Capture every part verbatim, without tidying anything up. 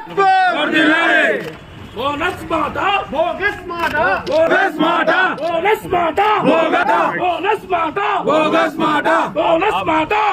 Bonus माता bogus माता bogus माता बोनस माता बोनस माता बोगस माता बोनस माता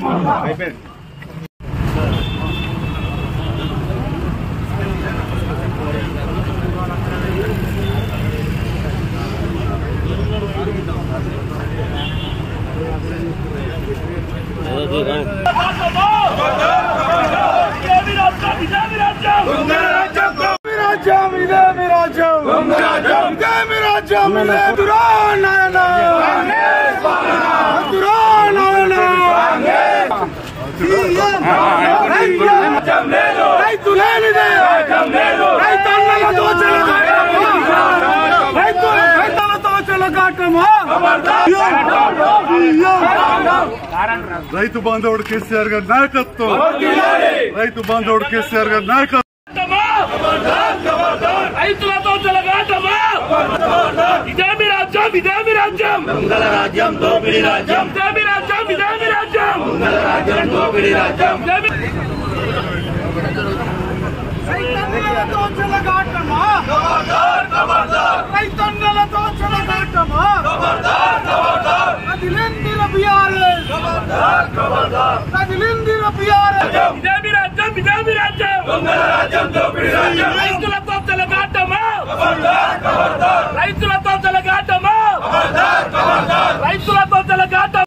రైతు బాంధవుడు కేసీఆర్ గారి నాయకత్వం రైతు బాంధవుడు కేసీఆర్ గారి నాయకత్వం రైతులతో చెలగాటమా ఇదేమి రాజ్యం ఇదేమి రాజ్యం దొంగల రాజ్యం దోపిడీ రాజ్యం ఇదేమి రాజ్యం ఇదేమి రాజ్యం దొంగల రాజ్యం దోపిడీ రాజ్యం రైతన్నలతో చెలగాటమా ఖబర్దార్ ఖబర్దార్ రైతన్నలతో చెలగాటమా ఖబర్దార్ ఖబర్దార్ కదిలిందిర బిఆర్ఎస్ ఖబర్దార్ ఖబర్దార్ కదిలిందిర బిఆర్ఎస్ ఇదేమి రాజ్యం ఇదేమి రాజ్యం దొంగల రాజ్యం దోపిడీ రాజ్యం రైతులతో చెలగాటమా ఖబర్దార్ ఖబర్దార్ రైతులతో చెలగాటమా ఖబర్దార్ ఖబర్దార్ రైతులతో చెలగాటమా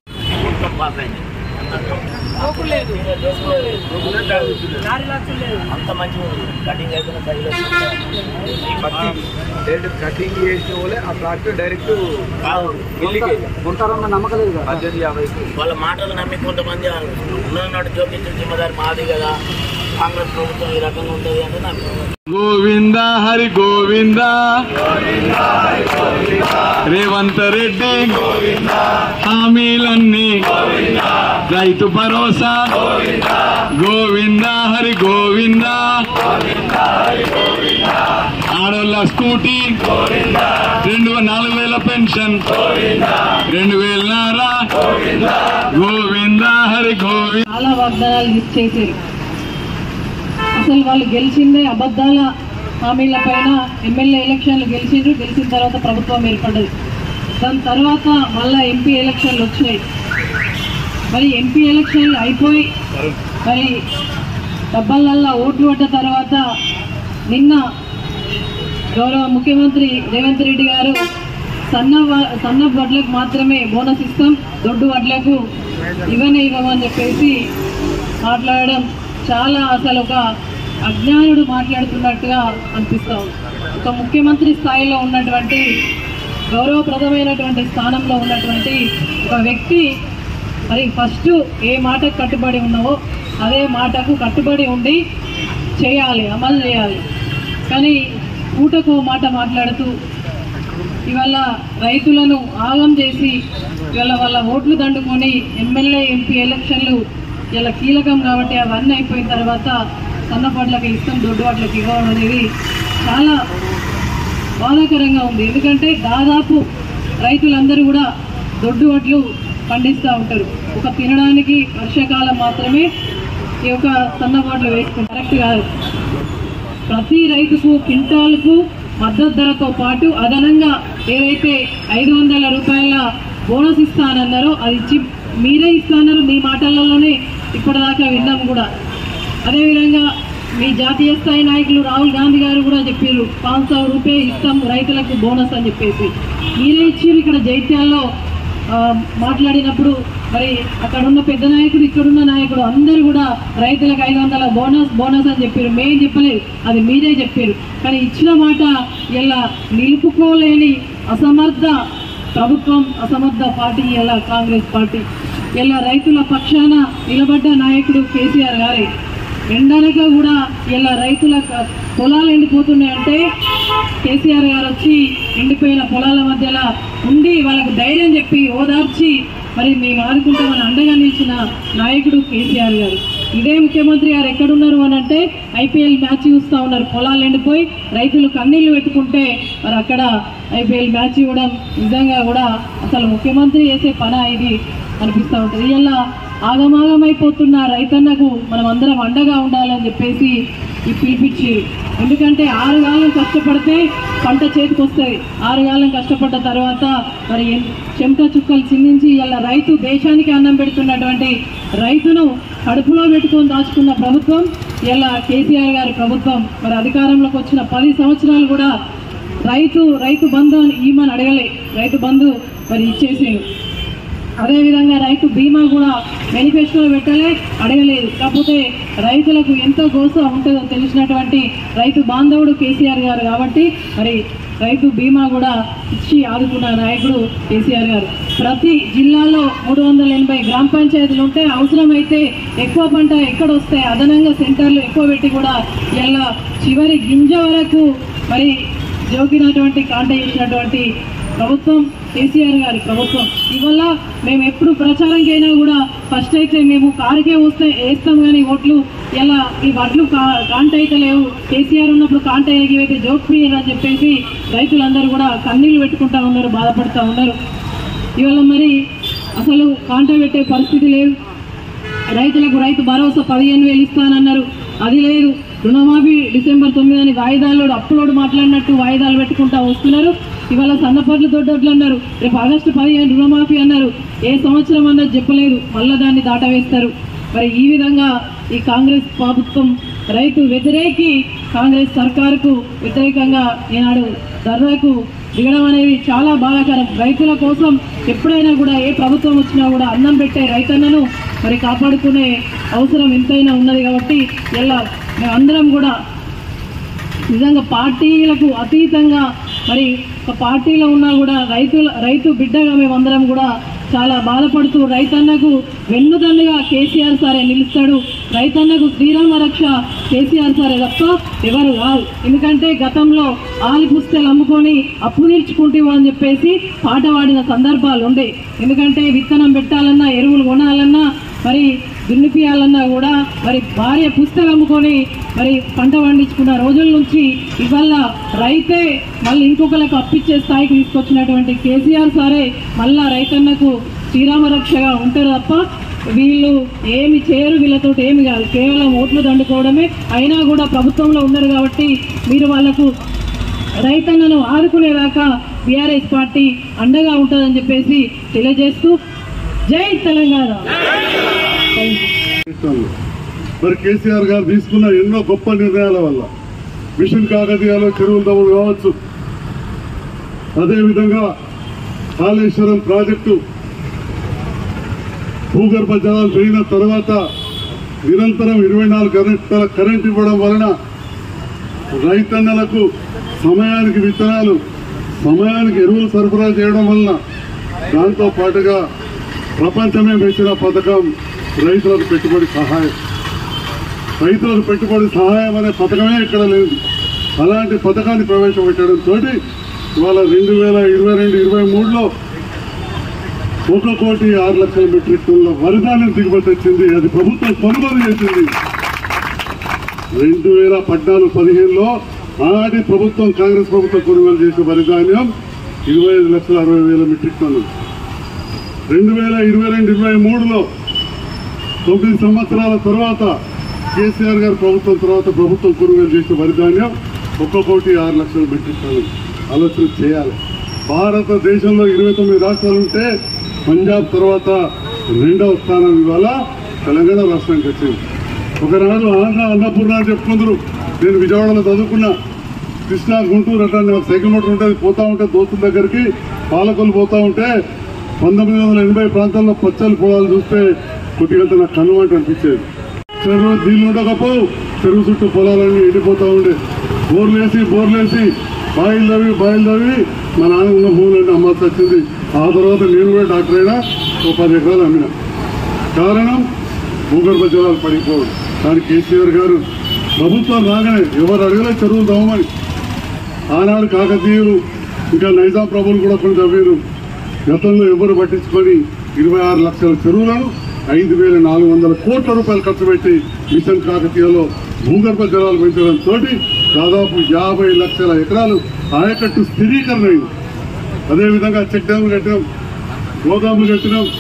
అంత మంచి కటింగ్ అయిపోయిన డైరెక్ట్ కటింగ్ చేసిన వాళ్ళే ఆ ప్లాట్ డైరెక్ట్ కొంటారన్న నమ్మకం లేదు పద్దెనిమిది యాభై వాళ్ళ మాటలు నమ్మి కొంతమంది ఉన్ననాడు జోకించిన జిమ్మదారి మాది కదా కాంగ్రెస్ ప్రభుత్వం ఈ రకంగా ఉంటుంది అంటే నాకు గోవింద హరి గోవింద రేవంత్ రెడ్డి హామీలన్నీ రైతు భరోసా గోవింద హరి గోవింద ఆడోళ్ళ స్కూటీ రెండు నాలుగు వేల పెన్షన్ రెండు వేల నారా గోవింద హరి గోవింద చాలా వాగ్దానాలు చేశారు. అసలు వాళ్ళు గెలిచిందే అబద్ధాల హామీల పైన ఎమ్మెల్యే ఎలక్షన్లు గెలిచిండ్రు. గెలిచిన తర్వాత ప్రభుత్వం ఏర్పడ్డది. దాని తర్వాత మళ్ళా ఎంపీ ఎలక్షన్లు వచ్చినాయి. మరి ఎంపీ ఎలక్షన్లు అయిపోయి మరి డబ్బలల్లా ఓట్లు పడ్డ తర్వాత నిన్న గౌరవ ముఖ్యమంత్రి రేవంత్ రెడ్డి గారు సన్న సన్న వడ్లకు మాత్రమే బోనస్ ఇస్తాం, దొడ్డు వడ్లకు ఇవన్నీ ఇవ్వమని చెప్పేసి మాట్లాడడం చాలా అసలు ఒక అజ్ఞానుడు మాట్లాడుతున్నట్టుగా అనిపిస్తాం. ఒక ముఖ్యమంత్రి స్థాయిలో ఉన్నటువంటి గౌరవప్రదమైనటువంటి స్థానంలో ఉన్నటువంటి ఒక వ్యక్తి మరి ఫస్ట్ ఏ మాటకు కట్టుబడి ఉన్నావో అదే మాటకు కట్టుబడి ఉండి చేయాలి, అమలు చేయాలి. కానీ పూటకు మాట మాట్లాడుతూ ఇవాళ రైతులను ఆగం చేసి ఇవాళ వాళ్ళ ఓట్లు దండుకొని ఎమ్మెల్యే ఎంపీ ఎలక్షన్లు ఇలా కీలకం కాబట్టి అవన్నీ అయిపోయిన తర్వాత సన్నపడ్లకి ఇస్తాం, దొడ్డు వాట్లకి ఇవ్వడం అనేది చాలా బాధాకరంగా ఉంది. ఎందుకంటే దాదాపు రైతులందరూ కూడా దొడ్డు వడ్లు పండిస్తూ ఉంటారు. ఒక తినడానికి వర్షాకాలం మాత్రమే ఈ యొక్క సన్నవాడ్లు వేసుకుంటారు. కరెక్ట్ కాదు. ప్రతి రైతుకు క్వింటాల్కు మద్దతు ధరతో పాటు అదనంగా ఏదైతే ఐదు వందల రూపాయల బోనస్ ఇస్తానన్నారో అది ఇచ్చి మీరే ఇస్తాన్నారు. మీ మాటలలోనే ఇప్పటిదాకా విన్నాం కూడా. అదేవిధంగా మీ జాతీయ స్థాయి నాయకులు రాహుల్ గాంధీ గారు కూడా చెప్పారు పాంచ్ సौ రూపాయలు ఇస్తాం రైతులకు బోనస్ అని చెప్పేసి. మీరే ఇచ్చారు. ఇక్కడ జైత్యాల్లో మాట్లాడినప్పుడు మరి అక్కడ ఉన్న పెద్ద నాయకుడు ఇక్కడున్న నాయకుడు అందరూ కూడా రైతులకు ఐదు వందల బోనస్ బోనస్ అని చెప్పారు. మేం చెప్పలేదు, అది మీరే చెప్పారు. కానీ ఇచ్చిన మాట ఇలా నిలుపుకోలేని అసమర్థ ప్రభుత్వం, అసమర్థ పార్టీ ఇలా కాంగ్రెస్ పార్టీ. ఇలా రైతుల పక్షాన నిలబడ్డ నాయకుడు కేసీఆర్ గారే. ఎండనక కూడా ఇలా రైతుల పొలాలు ఎండిపోతున్నాయంటే కేసీఆర్ గారు వచ్చి ఎండిపోయిన పొలాల మధ్యలో ఉండి వాళ్ళకు ధైర్యం చెప్పి ఓదార్చి మరి మేము ఆదుకుంటామని అండగా నిలిచిన నాయకుడు కేసీఆర్ గారు. ఇదే ముఖ్యమంత్రి గారు ఎక్కడున్నారు అని అంటే ఐపీఎల్ మ్యాచ్ చూస్తూ ఉన్నారు. పొలాలు ఎండిపోయి రైతులు కన్నీళ్లు పెట్టుకుంటే మరి అక్కడ ఐపీఎల్ మ్యాచ్ ఇవ్వడం నిజంగా కూడా అసలు ముఖ్యమంత్రి చేసే పని ఇది అనిపిస్తూ ఉంటుంది. ఇలా ఆగమాగమైపోతున్న రైతన్నకు మనం అందరం అండగా ఉండాలని చెప్పేసి ఈ పిలిపించి, ఎందుకంటే ఆరుగాలం కష్టపడితే పంట చేతికి వస్తుంది. ఆరుగాలం కష్టపడ్డ తర్వాత మరి చెమట చుక్కలు చిందించి ఇలా రైతు దేశానికి అన్నం పెడుతున్నటువంటి రైతును కడుపులో పెట్టుకొని దాచుకున్న ప్రభుత్వం ఇలా కేసీఆర్ గారి ప్రభుత్వం. మరి అధికారంలోకి వచ్చిన పది సంవత్సరాలు కూడా రైతు రైతు బంధు ఈమని అడగలే, రైతు బంధు మరి ఇచ్చేసాడు. అదేవిధంగా రైతు బీమా కూడా మేనిఫెస్టోలో పెట్టలే, అడగలేదు. కాకపోతే రైతులకు ఎంతో గోస ఉంటుందో తెలిసినటువంటి రైతు బాంధవుడు కేసీఆర్ గారు కాబట్టి మరి రైతు బీమా కూడా ఇచ్చి ఆదుకున్న నాయకుడు కేసీఆర్ గారు. ప్రతి జిల్లాలో మూడు వందల ఎనభై గ్రామ పంచాయతీలు ఉంటే అవసరమైతే ఎక్కువ పంట ఎక్కడ వస్తే అదనంగా సెంటర్లు ఎక్కువ పెట్టి కూడా ఇలా చివరి గింజ వరకు మరి జోకినటువంటి కాంట చేసినటువంటి ప్రభుత్వం కేసీఆర్ గారి ప్రభుత్వం. ఇవల్ల మేము ఎప్పుడు ప్రచారంకైనా కూడా ఫస్ట్ అయితే మేము కారుకే వస్తే వేస్తాం కానీ ఓట్లు ఇలా ఈ వడ్లు కా కాంట అయితే లేవు, కేసీఆర్ ఉన్నప్పుడు కాంట ఎగివైతే జోక్మీయర్ అని చెప్పేసి రైతులందరూ కూడా కన్నీళ్ళు పెట్టుకుంటా ఉన్నారు, బాధపడుతూ ఉన్నారు. ఇవాళ మరి అసలు కాంట పెట్టే పరిస్థితి లేదు. రైతులకు రైతు భరోసా పదిహేను వేలు ఇస్తానన్నారు, అది లేదు. రుణమాఫీ డిసెంబర్ తొమ్మిదని వాయిదాలు అప్పులోడు మాట్లాడినట్టు వాయిదాలు పెట్టుకుంటా వస్తున్నారు. ఇవాళ సన్నపట్లు దొడ్డొడ్లు అన్నారు, రేపు ఆగస్టు పదిహేను రుణమాఫీ అన్నారు, ఏ సంవత్సరం అన్నది చెప్పలేదు, మళ్ళా దాన్ని దాటవేస్తారు. మరి ఈ విధంగా ఈ కాంగ్రెస్ ప్రభుత్వం రైతు వ్యతిరేకి కాంగ్రెస్ సర్కారుకు వ్యతిరేకంగా ఈనాడు ధర్నాకు దిగడం అనేది చాలా బాధాకరం. రైతుల కోసం ఎప్పుడైనా కూడా ఏ ప్రభుత్వం వచ్చినా కూడా అన్నం పెట్టే రైతన్నను మరి కాపాడుకునే అవసరం ఎంతైనా ఉన్నది. కాబట్టి ఇలా మేమందరం కూడా నిజంగా పార్టీలకు అతీతంగా మరి ఒక పార్టీలో ఉన్నా కూడా రైతుల రైతు బిడ్డగా మేమందరం కూడా చాలా బాధపడుతూ రైతన్నకు వెన్నుదన్నుగా కేసీఆర్ సారే నిలుస్తాడు, రైతన్నకు శ్రీరామ రక్ష కేసీఆర్ సారే తప్ప ఎవరు కాదు. ఎందుకంటే గతంలో ఆలి పుస్తలు అమ్ముకొని అప్పు తీర్చుకుంటావు అని చెప్పేసి పాట పాడిన సందర్భాలు ఉండే. ఎందుకంటే విత్తనం పెట్టాలన్నా, ఎరువులు కొనాలన్నా, మరి దున్నిపియాలన్నా కూడా మరి భార్య పుస్తకం అమ్ముకొని మరి పంట పండించుకున్న రోజుల నుంచి ఇవాళ రైతే మళ్ళీ ఇంకొకరికి అప్పిచ్చే స్థాయికి తీసుకొచ్చినటువంటి కేసీఆర్ సారే మళ్ళా రైతన్నకు శ్రీరామ రక్షగా ఉంటారు తప్ప వీళ్ళు ఏమి చేయరు, వీళ్ళతో ఏమి కాదు, కేవలం ఓట్లు దండుకోవడమే. అయినా కూడా ప్రభుత్వంలో ఉన్నారు కాబట్టి మీరు వాళ్లకు రైతన్నను ఆదుకునేదాకా బీఆర్ఎస్ పార్టీ అండగా ఉంటుందని చెప్పేసి తెలియజేస్తూ జై తెలంగాణ. మరి కేసీఆర్ గారు తీసుకున్న ఎన్నో గొప్ప నిర్ణయాల వల్ల మిషన్ కాకతీయలో చెరువులు దమ్ములు కావచ్చు, అదేవిధంగా కాళేశ్వరం ప్రాజెక్టు భూగర్భ జలాలు పెరిగిన తర్వాత నిరంతరం ఇరవై నాలుగు గంటల కరెంట్ ఇవ్వడం వలన రైతన్నలకు సమయానికి విత్తనాలు, సమయానికి ఎరువులు సరఫరా చేయడం వలన దాంతో పాటుగా ప్రపంచమే మెచ్చిన పథకం రైతులకు పెట్టుబడి సహాయం. రైతులకు పెట్టుబడి సహాయం అనే పథకమే ఇక్కడ లేదు. అలాంటి పథకాన్ని ప్రవేశపెట్టడంతో ఇవాళ రెండు వేల ఇరవై రెండు ఇరవై మూడులో ఒక కోటి ఆరు లక్షల మెట్రిక్ టన్నుల వరి ధాన్యం దిగుబడి వచ్చింది. అది ప్రభుత్వం కొనుగోలు చేసింది. రెండు వేల పద్నాలుగు పదిహేనులో ఆనాటి ప్రభుత్వం కాంగ్రెస్ ప్రభుత్వం కొనుగోలు చేసిన వరి ధాన్యం ఇరవై ఐదు లక్షల అరవై వేల మెట్రిక్ టన్నులు. రెండు వేల ఇరవై రెండు ఇరవై మూడులో తొమ్మిది సంవత్సరాల తర్వాత కేసీఆర్ గారి ప్రభుత్వం తర్వాత ప్రభుత్వం కొనుగోలు చేసిన వరి ధాన్యం ఒక్క కోటి ఆరు లక్షల మెట్రిక్ టన్నులు. ఆలోచన చేయాలి. భారతదేశంలో ఇరవై తొమ్మిది రాష్ట్రాలు ఉంటే పంజాబ్ తర్వాత రెండవ స్థానం ఇవాళ తెలంగాణ రాష్ట్రానికి వచ్చింది. ఒకనాడు ఆంధ్ర అన్నపూర్ణ అని చెప్పుకుందరు. నేను విజయవాడలో చదువుకున్నా. కృష్ణా గుంటూరు అట్లా నాకు సైకిల్ మోటార్ ఉంటుంది, పోతా ఉంటే దోస్తుల దగ్గరికి పాలకొల్లు పోతా ఉంటే పంతొమ్మిది వందల ఎనభై ప్రాంతాల్లో పచ్చలు పొలాలు చూస్తే కొద్దిగా నాకు కనుమంట అనిపించేది. చెరువు నీళ్ళు ఉండకపోవు, చెరువు చుట్టూ పొలాలన్నీ ఎండిపోతూ ఉండే. బోర్లేసి బోర్లేసి బాయిలు తవ్వి బాయిలు తవ్వి మా నాన్న ఉన్న భూములన్నీ అమ్మాల్సి వచ్చింది. ఆ తర్వాత నేను కూడా డాక్టర్ అయినా ఒక పది ఎకరాలు అమ్మిన. కారణం భూగర్భ జలాలు పడిపోవడం. కానీ కేసీఆర్ గారు ప్రభుత్వం రాగానే ఎవరు అడగలే చెరువులు తవ్వమని. ఆనాడు కాకతీయులు ఇంకా నైజాం ప్రభువులు కూడా కొన్ని తవ్వారు. గతంలో ఎవరు పట్టించుకొని ఇరవై ఆరు లక్షల చెరువులను ఐదు వేల నాలుగు వందల కోట్ల రూపాయలు ఖర్చు పెట్టి మిషన్ కాకతీయలో భూగర్భ జలాలు పెంచడంతో దాదాపు యాభై లక్షల ఎకరాలు ఆయకట్టు స్థిరీకరణ అయింది. అదేవిధంగా చెక్ డ్యాములు కట్టినాం, గోదాములు కట్టినాం,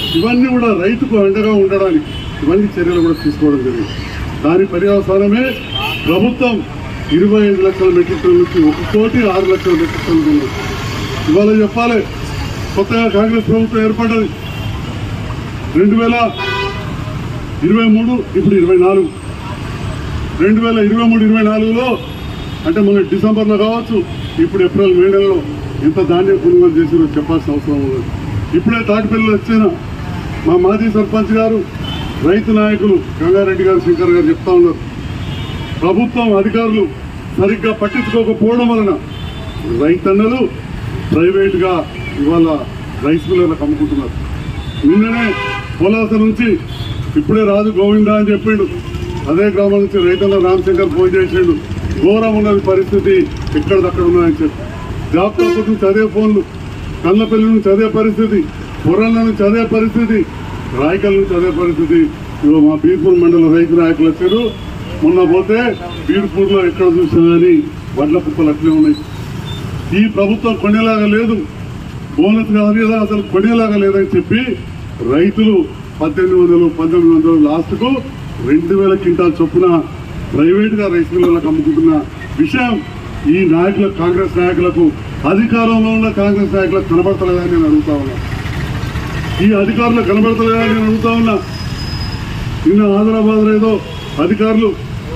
ఇవన్నీ కూడా రైతుకు అండగా ఉండడానికి ఇవన్నీ చర్యలు కూడా తీసుకోవడం జరిగింది. దాని పర్యవసానమే ప్రభుత్వం ఇరవై ఐదు లక్షల మెట్రిక్ టన్నుల నుంచి ఒక కోటి ఆరు లక్షల మెట్రిక్ టన్నులు ఉన్నాయి. ఇవాళ చెప్పాలి, కొత్తగా కాంగ్రెస్ ప్రభుత్వం ఏర్పడ్డది రెండు వేల ఇరవై మూడు ఇప్పుడు ఇరవై నాలుగు రెండు వేల ఇరవై మూడు ఇరవై నాలుగులో అంటే మన డిసెంబర్లో కావచ్చు, ఇప్పుడు ఏప్రిల్ మే నెలలో ఎంత ధాన్యం కొనుగోలు చేసినో చెప్పాల్సిన అవసరం ఉంది. ఇప్పుడే తాటిపల్లిలో వచ్చిన మా మాజీ సర్పంచ్ గారు, రైతు నాయకులు గంగారెడ్డి గారు, శంకర్ గారు చెప్తా ఉన్నారు, ప్రభుత్వం అధికారులు సరిగ్గా పట్టించుకోకపోవడం వలన రైతన్నలు ప్రైవేట్గా ఇవాళ రైస్ మిల్లర్లకు అమ్ముకుంటున్నారు. నిన్ననే పొలాస నుంచి ఇప్పుడే రాజు గోవిందా అని చెప్పిండు, అదే గ్రామం నుంచి రైతన్న రామశంకర్ ఫోన్ చేసిండు, ఘోరం ఉన్నది పరిస్థితి, ఎక్కడిదక్కడ ఉన్నాయని చెప్పి. జాబ్ కాకపోతే నుంచి అదే ఫోన్లు, కళ్ళపల్లి నుంచి అదే పరిస్థితి, పొరల నుంచి అదే పరిస్థితి, రాయకల్ నుంచి అదే పరిస్థితి. ఇవ్వ మా బీర్పూర్ మండల రైతు నాయకులు వచ్చారు, మొన్న పోతే బీర్పూర్లో ఎక్కడ చూసినా కానీ వడ్ల కుప్పలు అట్లే ఉన్నాయి. ఈ ప్రభుత్వం కొనేలాగా లేదు, బోనస్ కాదు కదా అసలు కొనేలాగా లేదని చెప్పి రైతులు పద్దెనిమిది వందలు పంతొమ్మిది వందలు లాస్ట్కు రెండు వేల క్వింటాల్ చొప్పున ప్రైవేట్గా రైస్ మిల్లర్లకు అమ్ముకుంటున్న విషయం ఈ నాయకులకు, కాంగ్రెస్ నాయకులకు, అధికారంలో ఉన్న కాంగ్రెస్ నాయకులకు కనబడతలేదని నేను అడుగుతా ఉన్నా. ఈ అధికారులు కనబడతలేదని నేను అడుగుతా ఉన్నా. నిన్న ఆదిలాబాద్ ఏదో అధికారులు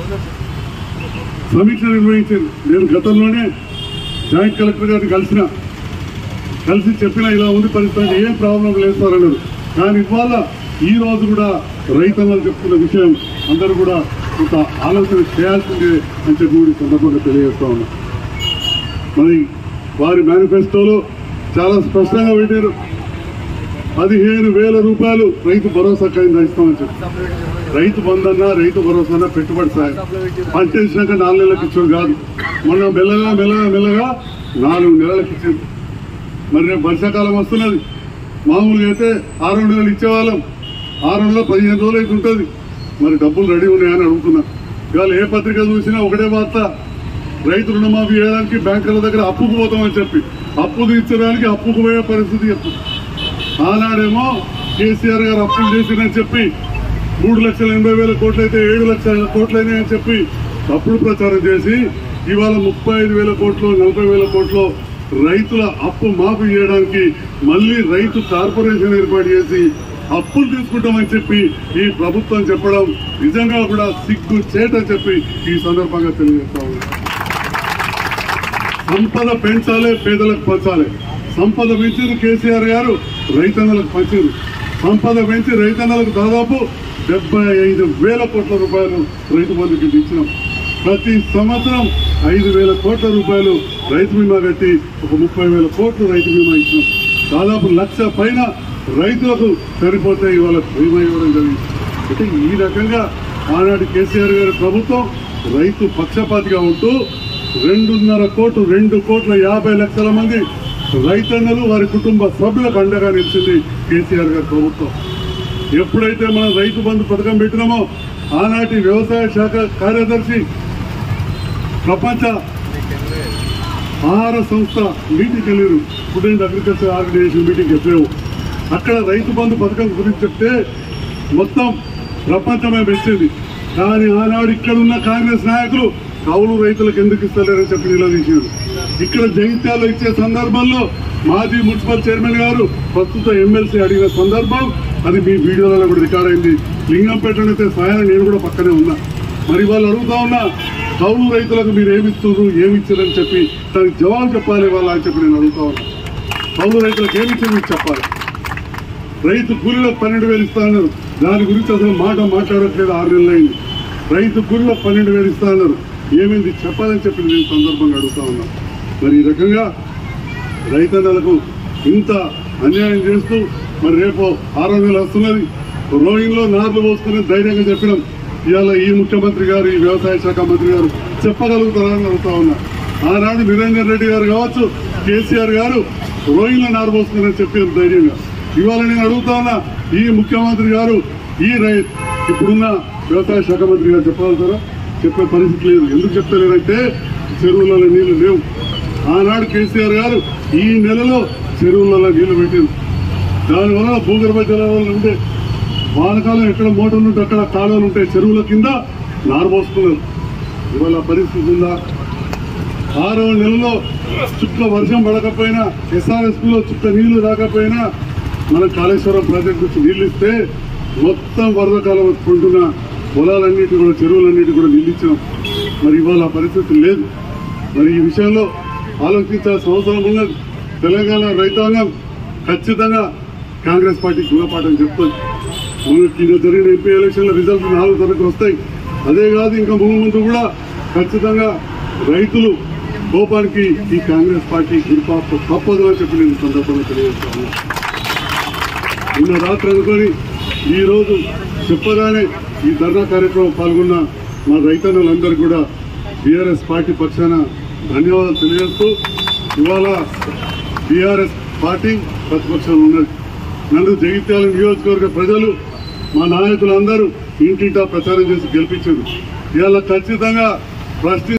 సమీక్ష నిర్వహించారు. నేను గతంలోనే జాయింట్ కలెక్టర్ గారిని కలిసిన కలిసి చెప్పిన ఇలా ఉంది పరిస్థితి, ఏం ప్రాబ్లం లేదు సార్ అన్నారు. కానీ ఇవాళ ఈ రోజు కూడా రైతన్నలు చెప్తున్న విషయం అందరూ కూడా కొంత ఆలోచన చేయాల్సిందే అని చెప్పి కూడా సందర్భంగా తెలియజేస్తా ఉన్నా. మరి వారి మేనిఫెస్టోలో చాలా స్పష్టంగా పెట్టారు, పదిహేను వేల రూపాయలు రైతు భరోసా కింద ఇస్తామని చెప్పి. రైతు బంధన్నా రైతు భరోసా పెట్టుబడి సాయం పంటేసినాక నాలుగు నెలలకు ఇచ్చాడు కాదు, మొన్న మెల్లగా మెల్లగా మెల్లగా నాలుగు నెలలకు ఇచ్చారు. మరి రేపు వర్షాకాలం వస్తున్నది, మామూలుగా అయితే ఆరు నెలలు ఇచ్చేవాళ్ళం, ఆరు నెలలు పదిహేను రోజులు అయితే ఉంటుంది. మరి డబ్బులు రెడీ ఉన్నాయని అడుగుతున్నా. ఇవాళ ఏ పత్రిక చూసినా ఒకటే వార్త, రైతు రుణమాఫీ చేయడానికి బ్యాంకుల దగ్గర అప్పుకు పోతామని చెప్పి అప్పు తీర్చడానికి అప్పుకు పోయే పరిస్థితి చెప్పు. ఆనాడేమో కేసీఆర్ గారు అప్పులు చేసిరని చెప్పి మూడు లక్షల ఎనభై వేల కోట్లు అయితే ఏడు లక్షల కోట్లైనాయని చెప్పి తప్పుడు ప్రచారం చేసి ఇవాళ ముప్పై ఐదు వేల కోట్లు నలభై వేల కోట్లు రైతుల అప్పు మాఫీ చేయడానికి మళ్ళీ రైతు కార్పొరేషన్ ఏర్పాటు చేసి అప్పులు తీసుకుంటామని చెప్పి ఈ ప్రభుత్వం చెప్పడం నిజంగా కూడా సిగ్గు చేటని చెప్పి ఈ సందర్భంగా తెలియజేస్తా ఉంది. సంపద పెంచాలి, పేదలకు పంచాలి. సంపద పెంచారు కేసీఆర్ గారు, రైతన్నలకు పంచారు. సంపద పెంచి రైతన్నలకు దాదాపు డెబ్బై ఐదు వేల కోట్ల రూపాయలు రైతు బంధుకి ఇచ్చినాం. ప్రతి సంవత్సరం ఐదు వేల కోట్ల రూపాయలు రైతు బీమా కట్టి ఒక ముప్పై వేల కోట్లు రైతు బీమా ఇచ్చినాం. దాదాపు లక్ష పైన రైతులకు సరిపోతే ఇవాళ బీమా ఇవ్వడం జరిగింది. అంటే ఈ రకంగా ఆనాటి కేసీఆర్ గారి ప్రభుత్వం రైతు పక్షపాతిగా ఉంటూ రెండున్నర కోట్లు రెండు కోట్ల యాభై లక్షల మంది రైతన్నలు వారి కుటుంబ సభ్యులకు అండగా నిలిచింది కేసీఆర్ గారి ప్రభుత్వం. ఎప్పుడైతే మనం రైతు బంధు పథకం పెట్టినామో ఆనాటి వ్యవసాయ శాఖ కార్యదర్శి ప్రపంచ ఆహార సంస్థ మీటింగ్కి వెళ్ళారు, food and agriculture organisation meeting FAO. అక్కడ రైతు బంధు పథకం గురించి చెప్తే మొత్తం ప్రపంచమే మెచ్చింది. కానీ ఆనాడు ఇక్కడ ఉన్న కాంగ్రెస్ నాయకులు కౌలు రైతులకు ఎందుకు ఇస్తలేరని చెప్పి నిలదీశారు. ఇక్కడ జగిత్యాల్లో ఇచ్చే సందర్భంలో మాజీ మున్సిపల్ చైర్మన్ గారు ప్రస్తుత ఎమ్మెల్సీ అడిగిన సందర్భం అది మీ వీడియోలలో కూడా రికార్డ్ అయింది. లింగంపేటనైతే సాయాన్ని నేను కూడా పక్కనే ఉన్నా. మరి వాళ్ళు అడుగుతా ఉన్నా కౌలు రైతులకు మీరు ఏమిస్తున్నారు ఏమిచ్చారని చెప్పి దానికి జవాబు చెప్పాలి వాళ్ళ అని చెప్పి నేను అడుగుతా ఉన్నా. కౌలు రైతులకు ఏమిచ్చారు మీకు చెప్పాలి. రైతు కూలీలకు పన్నెండు వేలు ఇస్తా అన్నారు, దాని గురించి అసలు మాట మాట్లాడట్లేదు. ఆరు నెలలు అయింది. రైతు కూలీలకు పన్నెండు వేలు ఇస్తా అన్నారు, ఏమైంది చెప్పాలని చెప్పి నేను సందర్భంగా అడుగుతా ఉన్నా. మరి ఈ రకంగా రైతన్నలకు ఇంత అన్యాయం చేస్తూ మరి రేపు ఆరో నెల వస్తున్నది, రోహింగ్లో నార్లు పోసుకుని ధైర్యంగా చెప్పడం ఇవాళ ఈ ముఖ్యమంత్రి గారు ఈ వ్యవసాయ శాఖ మంత్రి గారు చెప్పగలుగుతారని అడుగుతా ఉన్నా. ఆనాడు నిరంజన్ రెడ్డి గారు కావచ్చు, కేసీఆర్ గారు రోహింగ్లో నారు పోసుకుని చెప్పారు ధైర్యంగా. ఇవాళ నేను అడుగుతా ఉన్నా ఈ ముఖ్యమంత్రి గారు ఈ రై ఇప్పుడున్న వ్యవసాయ శాఖ మంత్రి గారు చెప్పగలుగుతారా? చెప్పే పరిస్థితి లేదు. ఎందుకు చెప్తలేరంటే చెరువులలో నీళ్లు లేవు. ఆనాడు కేసీఆర్ గారు ఈ నెలలో చెరువులలో నీళ్లు పెట్టారు. దానివల్ల భూగర్భ జలాలు ఉంటే వానకాలం ఎక్కడ మోటార్లు ఉంటే అక్కడ కాలువలు ఉంటాయి, చెరువుల కింద నారబోసుకున్నారు. ఇవాళ పరిస్థితి ఉందా? ఆరో నెలలో చుక్క వర్షం పడకపోయినా, ఎస్ఆర్ఎస్పీలో చుక్క నీళ్లు రాకపోయినా మన కాళేశ్వరం ప్రాజెక్టు నుంచి నీళ్లు ఇస్తే మొత్తం వరద కాలం కొంటున్న పొలాలన్నిటి కూడా, చెరువులన్నిటి కూడా నిలిచాం. మరి ఇవాళ పరిస్థితి లేదు. మరి ఈ విషయంలో ఆలోచించాల్సిన అవసరం ఉన్నది. తెలంగాణ రైతాంగం ఖచ్చితంగా కాంగ్రెస్ పార్టీ గుణపాఠం చెప్తుంది. మనకి జరిగిన ఎంపీ ఎలక్షన్ల రిజల్ట్ నాలుగు తరగతి వస్తాయి. అదే కాదు, ఇంకా ముందు ముందు కూడా ఖచ్చితంగా రైతులు కోపానికి ఈ కాంగ్రెస్ పార్టీ గురిపాప తప్పదని చెప్పి నేను సందర్భంగా తెలియజేస్తాను. నిన్న రాత్రి అనుకొని ఈ రోజు చెప్పగానే ఈ ధర్నా కార్యక్రమం పాల్గొన్న మా రైతన్నులందరూ కూడా బీఆర్ఎస్ పార్టీ పక్షాన ధన్యవాదాలు తెలియజేస్తూ, ఇవాళ బీఆర్ఎస్ పార్టీ ప్రతిపక్షంలో ఉన్నది. నన్ను జగిత్యాల నియోజకవర్గ ప్రజలు, మా నాయకులందరూ ఇంటింటా ప్రచారం చేసి గెలిపించారు. ఇవాళ ఖచ్చితంగా ప్రశ్న